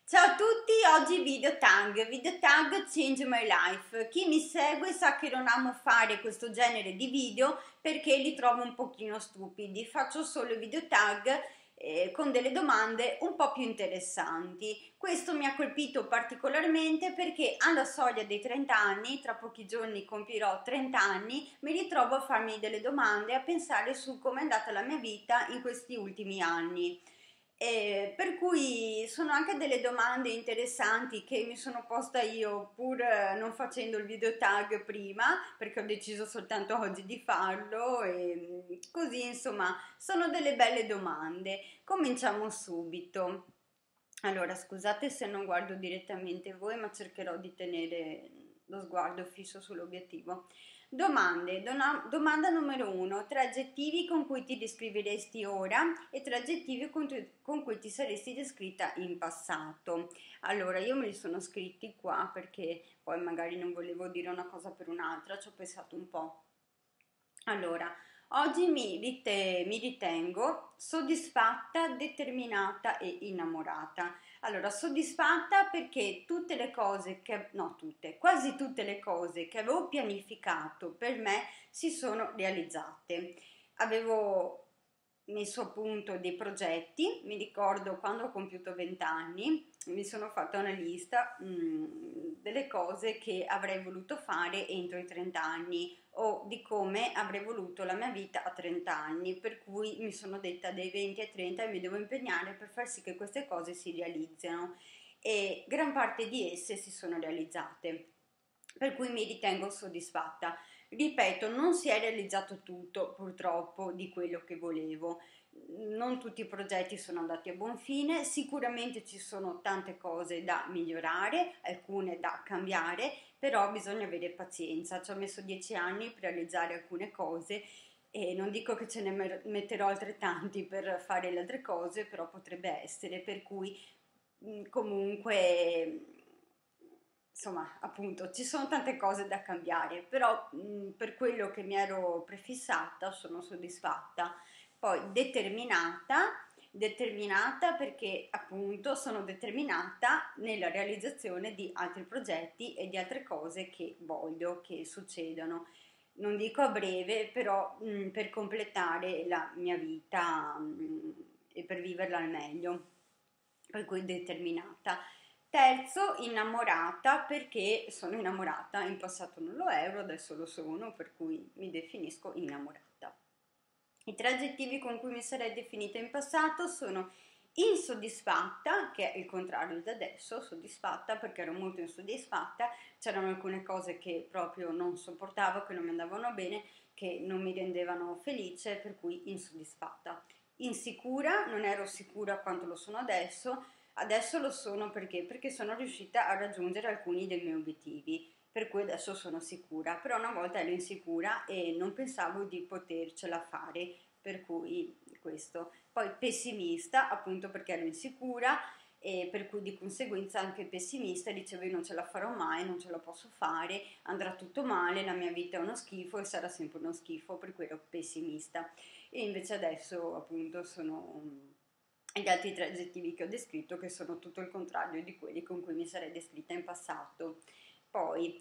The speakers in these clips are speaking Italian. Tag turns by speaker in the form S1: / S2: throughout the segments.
S1: Ciao a tutti, oggi video tag Change My Life. Chi mi segue sa che non amo fare questo genere di video perché li trovo un pochino stupidi. Faccio solo video tag con delle domande un po' più interessanti. Questo mi ha colpito particolarmente perché alla soglia dei 30 anni, tra pochi giorni compirò 30 anni, mi ritrovo a farmi delle domande, a pensare su come è andata la mia vita in questi ultimi anni. Per cui sono anche delle domande interessanti che mi sono posta io pur non facendo il video tag prima, perché ho deciso soltanto oggi di farlo e così insomma sono delle belle domande. Cominciamo subito. Allora, scusate se non guardo direttamente voi, ma cercherò di tenere lo sguardo fisso sull'obiettivo. Domanda numero 1. Tre aggettivi con cui ti descriveresti ora e tre aggettivi con cui ti saresti descritta in passato. Allora, io me li sono scritti qua perché poi magari non volevo dire una cosa per un'altra, ci ho pensato un po'. Allora, oggi mi ritengo soddisfatta, determinata e innamorata. Allora, soddisfatta perché tutte le cose che, no tutte, quasi tutte le cose che avevo pianificato per me si sono realizzate. Avevo messo a punto dei progetti, mi ricordo quando ho compiuto 20 anni, mi sono fatta una lista delle cose che avrei voluto fare entro i 30 anni o di come avrei voluto la mia vita a 30 anni, per cui mi sono detta dai 20 ai 30 mi devo impegnare per far sì che queste cose si realizzino e gran parte di esse si sono realizzate, per cui mi ritengo soddisfatta. Ripeto, non si è realizzato tutto purtroppo di quello che volevo. Non tutti i progetti sono andati a buon fine, sicuramente ci sono tante cose da migliorare, alcune da cambiare, però bisogna avere pazienza. Ci ho messo 10 anni per realizzare alcune cose e non dico che ce ne metterò altrettanti per fare le altre cose, però potrebbe essere, per cui comunque insomma, appunto, ci sono tante cose da cambiare, però per quello che mi ero prefissata sono soddisfatta. Poi determinata perché appunto sono determinata nella realizzazione di altri progetti e di altre cose che voglio che succedano. Non dico a breve, però per completare la mia vita e per viverla al meglio, per cui determinata. Terzo, innamorata perché sono innamorata, in passato non lo ero, adesso lo sono, per cui mi definisco innamorata. I tre aggettivi con cui mi sarei definita in passato sono insoddisfatta, che è il contrario di adesso, soddisfatta perché ero molto insoddisfatta, c'erano alcune cose che proprio non sopportavo, che non mi andavano bene, che non mi rendevano felice, per cui insoddisfatta. Insicura, non ero sicura quanto lo sono adesso lo sono perché sono riuscita a raggiungere alcuni dei miei obiettivi, per cui adesso sono sicura, però una volta ero insicura e non pensavo di potercela fare, per cui questo. Poi pessimista, appunto perché ero insicura e per cui di conseguenza anche pessimista, dicevo io non ce la farò mai, non ce la posso fare, andrà tutto male, la mia vita è uno schifo e sarà sempre uno schifo, per cui ero pessimista. E invece adesso appunto sono gli altri tre aggettivi che ho descritto, che sono tutto il contrario di quelli con cui mi sarei descritta in passato. Poi,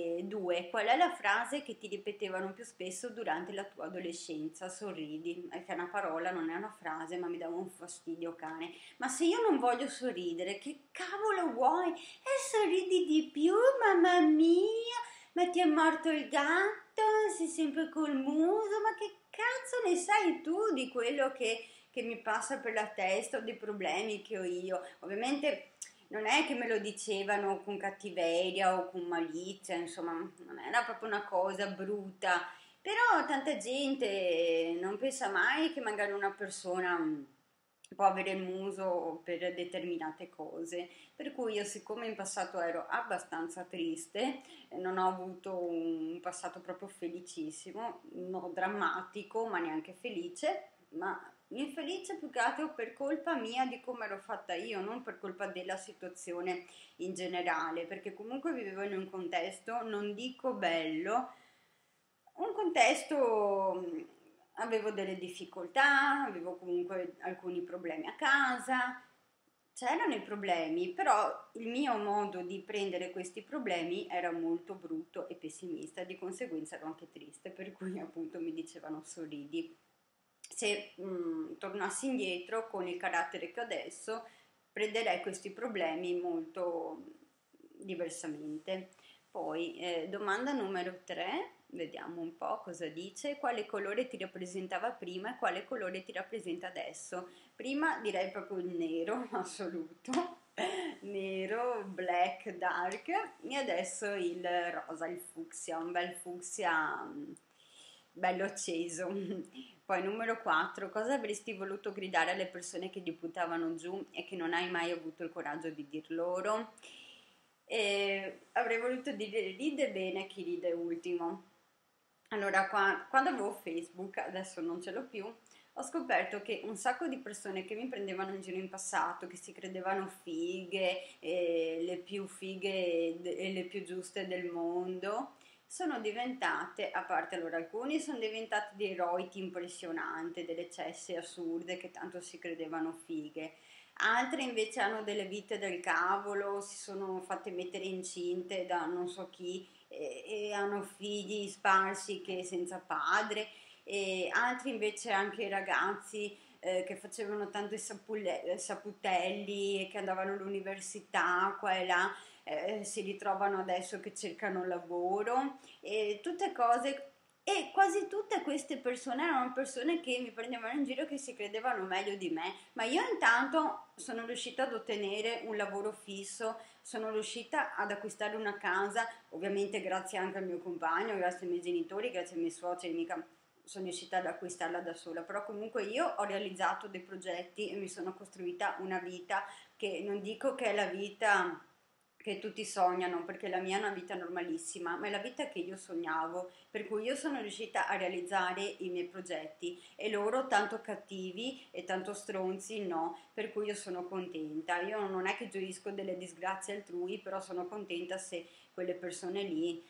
S1: 2. Qual è la frase che ti ripetevano più spesso durante la tua adolescenza? Sorridi, è che è una parola, non è una frase, ma mi dava un fastidio cane. Ma se io non voglio sorridere, che cavolo vuoi? E sorridi di più, mamma mia! Ma ti è morto il gatto? Sei sempre col muso? Ma che cazzo ne sai tu di quello che mi passa per la testa o dei problemi che ho io? Ovviamente non è che me lo dicevano con cattiveria o con malizia, insomma, non era proprio una cosa brutta, però tanta gente non pensa mai che magari una persona può avere il muso per determinate cose, per cui io siccome in passato ero abbastanza triste, non ho avuto un passato proprio felicissimo, no drammatico, ma neanche felice, ma infelice più che altro per colpa mia di come ero fatta io, non per colpa della situazione in generale, perché comunque vivevo in un contesto, non dico bello, un contesto, avevo delle difficoltà, avevo comunque alcuni problemi a casa, c'erano i problemi, però il mio modo di prendere questi problemi era molto brutto e pessimista, di conseguenza ero anche triste, per cui appunto mi dicevano sorridi. Se tornassi indietro con il carattere che ho adesso, prenderei questi problemi molto diversamente. Poi, domanda numero 3, vediamo un po' cosa dice. Quale colore ti rappresentava prima e quale colore ti rappresenta adesso? Prima direi proprio il nero assoluto, nero, black, dark, e adesso il rosa, il fucsia, un bel fucsia bello acceso. Poi numero 4, cosa avresti voluto gridare alle persone che ti buttavano giù e che non hai mai avuto il coraggio di dir loro? Avrei voluto dire ride bene chi ride ultimo. Allora, quando avevo Facebook, adesso non ce l'ho più, ho scoperto che un sacco di persone che mi prendevano in giro in passato, che si credevano fighe, le più fighe e le più giuste del mondo, sono diventate, a parte allora alcuni, sono diventati dei roiti impressionanti, delle cesse assurde che tanto si credevano fighe. Altre invece hanno delle vite del cavolo, si sono fatte mettere incinte da non so chi e hanno figli sparsi che senza padre, e altri invece anche ragazzi che facevano tanto i saputelli e che andavano all'università qua e là, si ritrovano adesso che cercano lavoro e tutte cose. E quasi tutte queste persone erano persone che mi prendevano in giro, che si credevano meglio di me, ma io intanto sono riuscita ad ottenere un lavoro fisso, sono riuscita ad acquistare una casa, ovviamente grazie anche al mio compagno, grazie ai miei genitori, grazie ai miei suoceri, mica sono riuscita ad acquistarla da sola, però comunque io ho realizzato dei progetti e mi sono costruita una vita che non dico che è la vita che tutti sognano, perché la mia è una vita normalissima, ma è la vita che io sognavo, per cui io sono riuscita a realizzare i miei progetti e loro tanto cattivi e tanto stronzi no, per cui io sono contenta. Io non è che gioisco delle disgrazie altrui, però sono contenta se quelle persone lì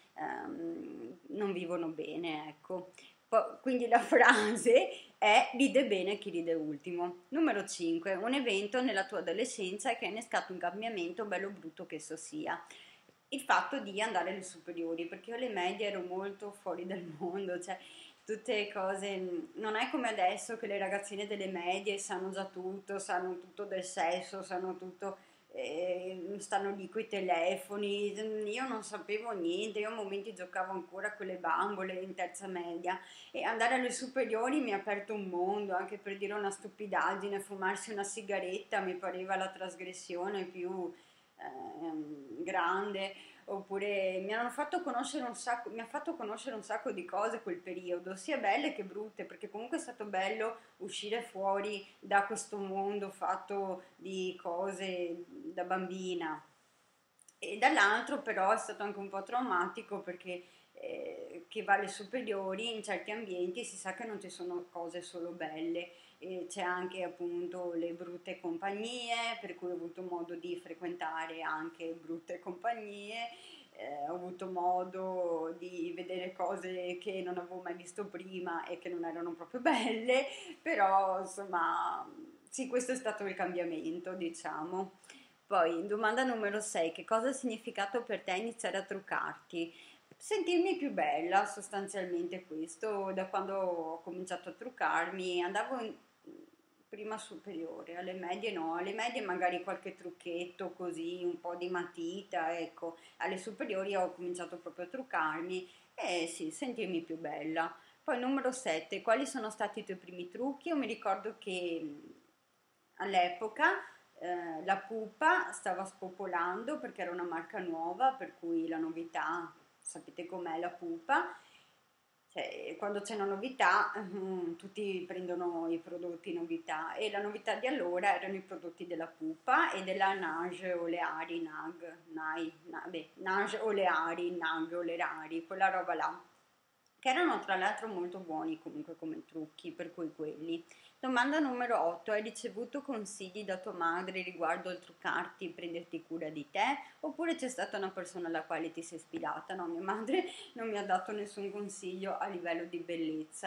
S1: non vivono bene, ecco. Quindi la frase è ride bene chi ride ultimo. Numero 5. Un evento nella tua adolescenza che ha innescato un cambiamento bello o brutto che esso sia. Il fatto di andare alle superiori, perché io alle medie ero molto fuori dal mondo, cioè tutte cose, non è come adesso che le ragazzine delle medie sanno tutto del sesso, sanno tutto, stanno lì coi telefoni, io non sapevo niente, io a momenti giocavo ancora con le bambole in terza media e andare alle superiori mi ha aperto un mondo, anche per dire una stupidaggine, fumarsi una sigaretta mi pareva la trasgressione più grande, oppure mi hanno fatto conoscere un sacco, mi ha fatto conoscere un sacco di cose quel periodo, sia belle che brutte, perché comunque è stato bello uscire fuori da questo mondo fatto di cose da bambina. E dall'altro però è stato anche un po' traumatico perché chi va alle superiori in certi ambienti si sa che non ci sono cose solo belle, e c'è anche appunto le brutte compagnie, per cui ho avuto modo di frequentare anche brutte compagnie, ho avuto modo di vedere cose che non avevo mai visto prima e che non erano proprio belle, però insomma sì, questo è stato il cambiamento, diciamo. Poi, domanda numero 6, che cosa ha significato per te iniziare a truccarti? Sentirmi più bella, sostanzialmente questo, da quando ho cominciato a truccarmi, andavo in prima superiore, alle medie no, alle medie magari qualche trucchetto così, un po' di matita, ecco, alle superiori ho cominciato proprio a truccarmi e sì, sentirmi più bella. Poi numero 7, quali sono stati i tuoi primi trucchi? Io mi ricordo che all'epoca la pupa stava spopolando perché era una marca nuova, per cui la novità, sapete com'è la pupa, cioè, quando c'è una novità tutti prendono i prodotti novità e la novità di allora erano i prodotti della pupa e della Nage Oleari Nag, Nage Oleari Nag Oleari, quella roba là, che erano tra l'altro molto buoni comunque come trucchi, per cui quelli. Domanda numero 8. Hai ricevuto consigli da tua madre riguardo al truccarti e prenderti cura di te? Oppure c'è stata una persona alla quale ti sei ispirata? No, mia madre non mi ha dato nessun consiglio a livello di bellezza.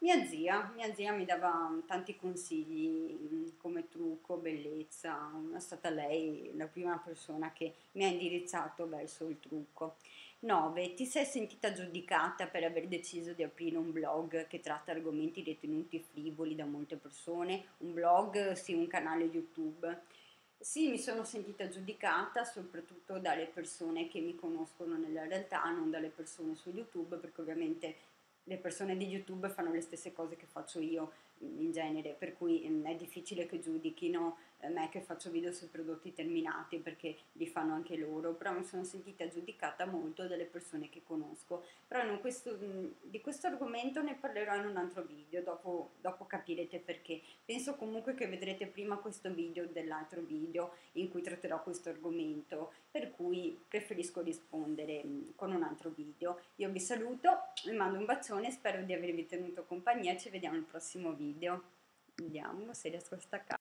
S1: Mia zia mi dava tanti consigli come trucco, bellezza, è stata lei la prima persona che mi ha indirizzato verso il trucco. 9. Ti sei sentita giudicata per aver deciso di aprire un blog che tratta argomenti ritenuti frivoli da molte persone? Un blog, sì, un canale YouTube. Sì, mi sono sentita giudicata soprattutto dalle persone che mi conoscono nella realtà, non dalle persone su YouTube, perché ovviamente le persone di YouTube fanno le stesse cose che faccio io in genere, per cui è difficile che giudichino me che faccio video su prodotti terminati perché li fanno anche loro, però mi sono sentita giudicata molto dalle persone che conosco. Però di questo argomento ne parlerò in un altro video, dopo capirete perché. Penso comunque che vedrete prima questo video dell'altro video in cui tratterò questo argomento, per cui preferisco rispondere con un altro video. Io vi saluto, vi mando un bacione, spero di avervi tenuto compagnia, ci vediamo al prossimo video. Vediamo se riesco a staccare.